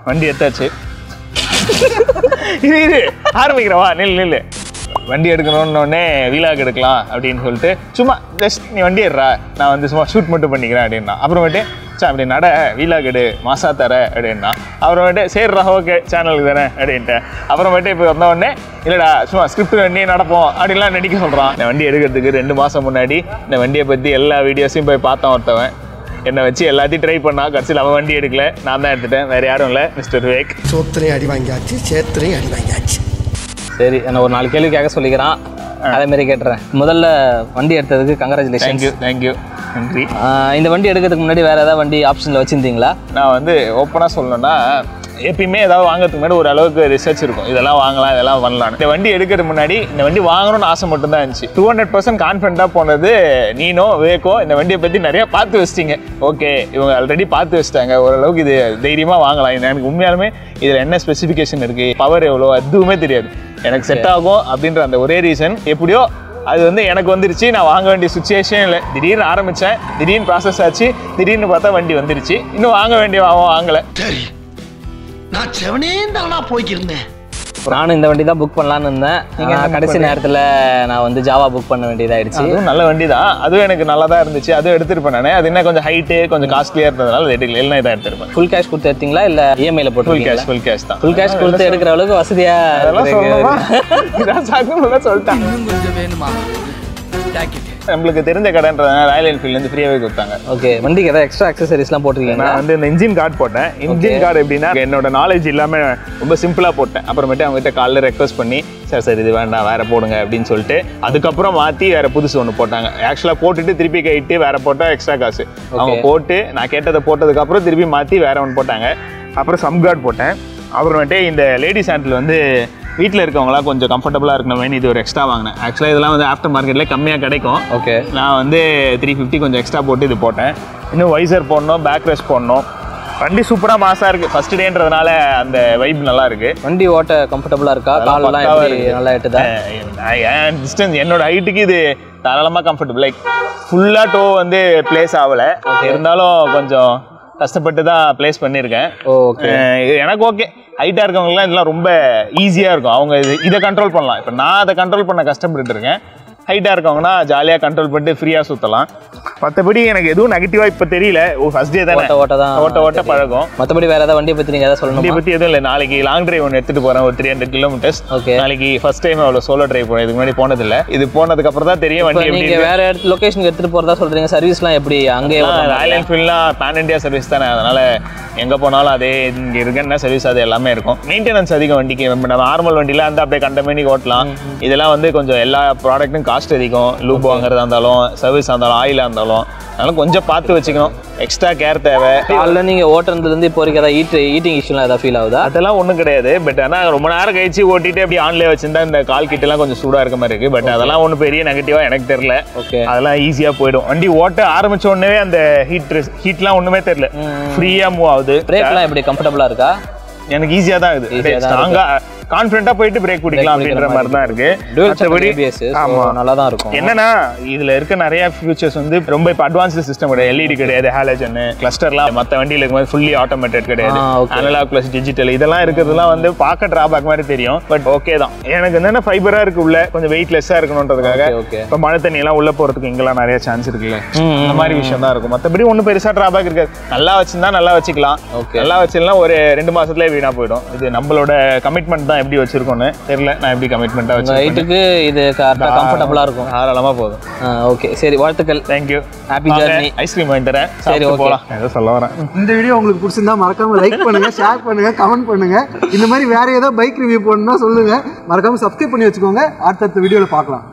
வண்டி எடுத்தாச்சு. இது ஆரம்பிக்கிறவா நில்லு. வண்டி எடுக்கணும்னு வீலாக் எடுக்கலாம் அப்படின்னு சொல்லிட்டு சும்மா ஜஸ்ட் நீ வண்டி எடுறா, நான் வந்து சும்மா ஷூட் மட்டும் பண்ணிக்கிறேன் அப்படின்னா. அப்புறமேட்டு அப்படி நட வீலாக் எடு மாசா தர அப்படின்னா. அப்புறமேட்டு சரிடா ஓகே சேனலுக்கு தானே அப்படின்ட்டு. அப்புறமேட்டு இப்போ வந்தோடனே இல்லைடா சும்மா ஸ்கிரிப்ட் வண்டி நடப்போம் அப்படின்லாம் நடிக்க சொல்கிறான். இந்த வண்டி எடுக்கிறதுக்கு 2 மாதம் முன்னாடி இந்த வண்டியை பற்றி எல்லா வீடியோஸையும் போய் பார்த்தோம். ஒருத்தவன் என்னை வச்சு எல்லாத்தையும் ட்ரை பண்ணா, கடைசியில் அவன் வண்டி எடுக்கல, நான் தான் எடுத்துட்டேன், வேறு யாரும் இல்லை. மிஸ்டர் விவேக். சோத்திரையும் அடி வாங்கியாச்சு, சேத்திரையும் அடி வாங்கியாச்சு. சரி, என்ன ஒரு 4 கேள்வி கேட்க சொல்லிக்கிறான், அதேமாரி கேட்டுறேன். முதல்ல வண்டி எடுத்ததுக்கு கங்க்ராச்சுலேஷன். தேங்க்யூ நன்றி. இந்த வண்டி எடுக்கிறதுக்கு முன்னாடி வேறு ஏதாவது வண்டி ஆப்ஷனில் வச்சுருந்தீங்களா? நான் வந்து ஓப்பனாக சொல்லணும்னா எப்பயுமே ஏதாவது வாங்குறதுக்கு முன்னாடி ஒரு அளவுக்கு ரிசர்ச் இருக்கும், இதெல்லாம் வாங்கலாம் இதெல்லாம் பண்ணலாம். இந்த வண்டி எடுக்கிறதுக்கு முன்னாடி இந்த வண்டி வாங்கணும்னு ஆசை மட்டும்தான் இருந்துச்சு. 200% கான்ஃபிடென்ட்டாக போனது நீனோ விவேக்கோ இந்த வண்டியை பற்றி நிறையா பார்த்து வச்சிட்டிங்க. ஓகே இவங்க ஆல்ரெடி பார்த்து வச்சுட்டாங்க, ஓரளவுக்கு இது தைரியமாக வாங்கலாம். எனக்கு உண்மையாலுமே இதில் என்ன ஸ்பெசிஃபிகேஷன் இருக்குது, பவர் எவ்வளோ எதுவுமே தெரியாது. எனக்கு செட் ஆகும் அப்படின்ற அந்த ஒரே ரீசன் எப்படியோ அது வந்து எனக்கு வந்துருச்சு. நான் வாங்க வேண்டிய சுச்சுவேஷன் இல்லை. திடீர்னு ஆரம்பித்தேன், திடீர்னு ப்ராசஸ் ஆச்சு, திடீர்னு பார்த்தா வண்டி வந்துருச்சு. இன்னும் வாங்க வேண்டிய வாங்கலை. சரி, நான் செவனே தானா போய்க்கிருந்தேன். நானும் இந்த வண்டி தான் புக் பண்ணலான்னு இருந்தேன். கடைசி நேரத்தில் நான் வந்து ஜாவா புக் பண்ண வேண்டியதாகிடுச்சு. அதுவும் நல்ல வண்டி தான், அதுவும் எனக்கு நல்லா தான் இருந்துச்சு. அதுவும் எடுத்துருப்பேன் நான். அது என்ன கொஞ்சம் ஹைட்டு கொஞ்சம் காஸ்ட்லியாக இருந்ததுனால எடுக்கல, இல்லைனா இதாக எடுத்துருப்பேன். ஃபுல் கேஷ் கொடுத்து எடுத்தீங்களா இல்லை இஎம்ஐல போட்டு? ஃபுல் கேஷ் தான். ஃபுல் கேஷ் கொடுத்து எடுக்கிற அளவுக்கு வசதியாக அதெல்லாம் சொல்லிட்டாங்க. கொஞ்சம் வேணுமா? நம்மளுக்கு தெரிஞ்ச கடைன்றதுனால ராயல் என்ஃபீல்ட்லேருந்து ஃப்ரீயாகவே கொடுத்தாங்க. ஓகே, வண்டிக்கு ஏதாவது எக்ஸ்ட்ரா அக்சசரிஸ்லாம் போட்டிருக்கீங்க? நான் வந்து இந்த இன்ஜின் கார்டு போட்டேன். இன்ஜின் கார்டு எப்படின்னா என்னோட நாலேஜ் இல்லாமல் ரொம்ப சிம்பிளாக போட்டேன். அப்புறமேட்டு அவங்ககிட்ட காலைல ரெக்வஸ்ட் பண்ணி சார் இது வேண்டாம் வேறு போடுங்க அப்படின்னு சொல்லிட்டு அதுக்கப்புறம் மாற்றி வேறு புதுசு ஒன்று போட்டாங்க. ஆக்சுவலாக போட்டுட்டு திருப்பி கைட்டு வேறு போட்டால் எக்ஸ்ட்ரா காசு. அவங்க போட்டு நான் கேட்டதை போட்டதுக்கப்புறம் திருப்பி மாற்றி வேறு ஒன்று போட்டாங்க. அப்புறம் சம் கார்டு போட்டேன். அப்புறமேட்டு இந்த லேடிஸ் ஹேண்டில் வந்து வீட்டில் இருக்கவங்களாம் கொஞ்சம் கம்ஃபர்டபுளாக இருக்கணும்னு இது ஒரு எக்ஸ்ட்ரா வாங்கினேன். ஆக்சுவலாக இதெல்லாம் வந்து ஆஃப்டர் மார்க்கெட்டில் கம்மியாக கிடைக்கும். ஓகே, நான் வந்து 350 கொஞ்சம் எக்ஸ்ட்ரா போட்டு இது போட்டேன். இன்னும் வைசர் போடணும், பேக் ரெஸ்ட் போடணும். வண்டி சூப்பராக மாசாக இருக்குது. ஃபர்ஸ்ட் டேன்றதுனால அந்த வைப் நல்லா இருக்குது. வண்டி ஓட்ட கம்ஃபர்டபுளாக இருக்கா? காலெல்லாம் நல்லா எட்டுதா? என் டிஸ்டன்ஸ் என்னோட ஹைட்டுக்கு இது தாராளமாக கம்ஃபர்டபுள். லைக் ஃபுல்லாக டோ வந்து பிளேஸ் ஆகலை, இருந்தாலும் கொஞ்சம் கஷ்டப்பட்டு தான் பிளேஸ் பண்ணியிருக்கேன். ஓகே, எனக்கு ஓகே. ஹைட்டாக இருக்கவங்கலாம் இதெல்லாம் ரொம்ப ஈஸியாக இருக்கும். அவங்க இதை கண்ட்ரோல் பண்ணலாம். இப்போ நான் அதை கண்ட்ரோல் பண்ண கஷ்டப்பட்டு இருக்கேன். ஹைட்டாக இருக்கவங்கன்னா ஜாலியாக கண்ட்ரோல் பண்ணிட்டு ஃப்ரீயாக சுற்றலாம். மற்றபடி எனக்கு எதுவும் நெகட்டிவாக இப்போ தெரியல. ஃபர்ஸ்ட் டே தானே, ஓட்ட பழகும். மற்றபடி வேறு ஏதாவது வண்டியை பற்றி நீங்கள் எதாவது சொல்லணும்? வண்டியை பற்றி எதுவும் இல்லை. நாளைக்கு லாங் டிரைவ் ஒன்று எடுத்துகிட்டு போகிறேன், ஒரு 300 கிலோமீட்டர்ஸ். ஓகே, நாளைக்கு ஃபர்ஸ்ட் டைம் அவ்வளோ சோலோ டிரைவ் போனேன். இதுக்கு முன்னாடி போனதில்லை. இது போனதுக்கப்புறம் தான் தெரியும் வண்டி எப்படி. நீங்கள் வேறு இடத்து லொக்கேஷனுக்கு எடுத்துகிட்டு போகிறதா சொல்கிறீங்க. சர்வீஸ்லாம் எப்படி அங்கே? ராயல் என்ஃபீல்ட்லாம் பேன் இண்டியா சர்வீஸ் தானே, அதனால் எங்கே போனாலும் அதே இங்கே இருக்குன்னா சர்வீஸ் அது எல்லாமே இருக்கும். மெயின்டெனன்ஸ் அதிகம் வண்டிக்கு. நம்ம நார்மல் வண்டியில் வந்து அப்படியே கண்டமேனிக்கு ஓட்டலாம். இதெல்லாம் வந்து கொஞ்சம் எல்லா ப்ராடக்ட்டும் காஸ்ட் அதிகம். லூப் வாங்குறதா இருந்தாலும், சர்வீஸ் இருந்தாலும், ஆயிலாக இருந்தாலும், அதனால கொஞ்சம் பார்த்து வச்சுக்கணும். எக்ஸ்ட்ரா கேர் தேவை. காலையில் நீங்கள் ஓட்டுறதுலேருந்து இப்போ வரைக்கும் ஏதாவது ஈட்டிங் இஷ்யூலாம் ஏதாவது ஃபீல் ஆகுதா? அதெல்லாம் ஒன்றும் கிடையாது. பட் ஆனால் ரொம்ப நேரம் கழிச்சு ஓட்டிட்டு அப்படி ஆன்லேயே வச்சிருந்தா இந்த கால் கிட்டலாம் கொஞ்சம் சூடாக இருக்க மாதிரி இருக்குது. பட் அதெல்லாம் ஒன்றும் பெரிய நெகட்டிவாக எனக்கு தெரியல. ஓகே, அதெல்லாம் ஈஸியாக போயிடும். வண்டி ஓட்ட ஆரம்பிச்ச உடனே அந்த ஹீட்லாம் ஒன்றுமே தெரியல, ஃப்ரீயாக மூவ் ஆகுது. பிரேக்லாம் எப்படி கம்ஃபர்டபுளாக இருக்கா? எனக்கு ஈஸியாக தான் இருக்குது. ஸ்ட்ராங்காக கான்ஃபிடென்ட்டாக போயிட்டு பிரேக் பிடிக்கலாம் அப்படின்ற மாதிரி தான் இருக்கு. நல்லா தான் இருக்கும். என்னன்னா இதுல இருக்க நிறைய ஃபியூச்சர்ஸ் வந்து ரொம்ப இப்போ அட்வான்ஸ்டு சிஸ்டம் கிடையாது. எல்இடி கிடையாது, ஹாலஜன் கிளஸ்டர்லாம் மற்ற வண்டியில் இருக்கும்போது ஃபுல்லி ஆட்டோமேட்டட் கிடையாது. அனலாக் பிளஸ் டிஜிட்டல் இதெல்லாம் இருக்கிறதுலாம் வந்து பார்க்க டிராபேக் மாதிரி தெரியும். பட் ஓகே தான். எனக்கு என்னென்ன ஃபைபரா இருக்கு உள்ள, கொஞ்சம் வெயிட்லெஸ்ஸாக இருக்கணுன்றதுக்காக. இப்போ மழை தண்ணி எல்லாம் உள்ள போறதுக்கு இங்கெல்லாம் நிறைய சான்ஸ் இருக்குல்ல, அந்த மாதிரி விஷயம் தான் இருக்கும். மற்றபடி ஒன்றும் பெருசா டிராபேக் இருக்காது. நல்லா வச்சிருந்தா நல்லா வச்சுக்கலாம், நல்லா வச்சிருந்தா ஒரு 2 மாசத்துலேயே வீணா போயிடும். இது நம்மளோட கமிட்மெண்ட் தான். எப்படி வச்சிருக்கோன்னு தெரியல, நான் எப்படி கமிட்மெண்ட்டாக வச்சு ஹைட்டுக்கு இது கம்ஃபர்டபுளாக இருக்கும், தாராளமாக போதும். ஓகே, சரி, வாழ்த்துக்கள். Thank you, happy journey. ஐஸ்கிரீம் வாங்கி தரேன். சரி, போகலாம். ஏதோ சொல்ல வரேன். இந்த வீடியோ உங்களுக்கு பிடிச்சிருந்தா மறக்காம லைக் பண்ணுங்க, ஷேர் பண்ணுங்க, கமெண்ட் பண்ணுங்க. இந்த மாதிரி வேற ஏதோ பைக் ரிவ்யூ பண்ணணும்னா சொல்லுங்க. மறக்காம சப்ஸ்கிரைப் பண்ணி வச்சுக்கோங்க. அடுத்த வீடியோவில் பார்க்கலாம்.